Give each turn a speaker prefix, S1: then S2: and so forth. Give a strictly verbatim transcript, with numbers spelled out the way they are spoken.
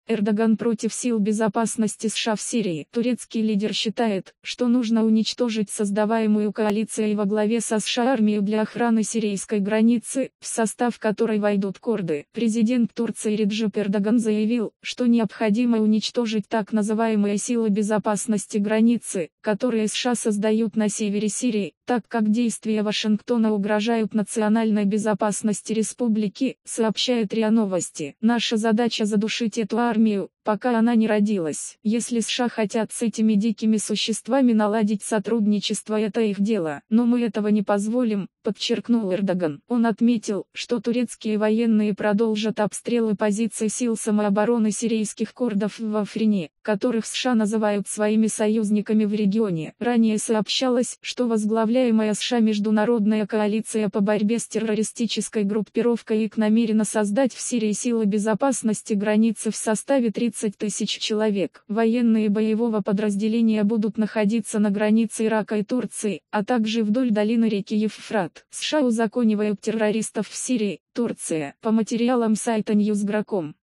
S1: Эрдоган против сил безопасности США в Сирии. Турецкий лидер считает, что нужно уничтожить создаваемую коалицией во главе со США армию для охраны сирийской границы, в состав которой войдут курды. Президент Турции Реджеп Эрдоган заявил, что необходимо уничтожить так называемые силы безопасности границы, которые США создают на севере Сирии, так как действия Вашингтона угрожают национальной безопасности республики, сообщает РИА Новости. Наша задача задушить эту армию, пока она не родилась. Если США хотят с этими дикими существами наладить сотрудничество, это их дело. Но мы этого не позволим, подчеркнул Эрдоган. Он отметил, что турецкие военные продолжат обстрелы позиций сил самообороны сирийских курдов в Африне, которых США называют своими союзниками в регионе. Ранее сообщалось, что возглавляемая США Международная коалиция по борьбе с террористической группировкой ИК намерена создать в Сирии силы безопасности границы в составе тридцати тысяч человек. Военные боевого подразделения будут находиться на границе Ирака и Турции, а также вдоль долины реки Евфрат. США узаконивают террористов в Сирии, Турция. По материалам сайта ньюс точка гра точка ком.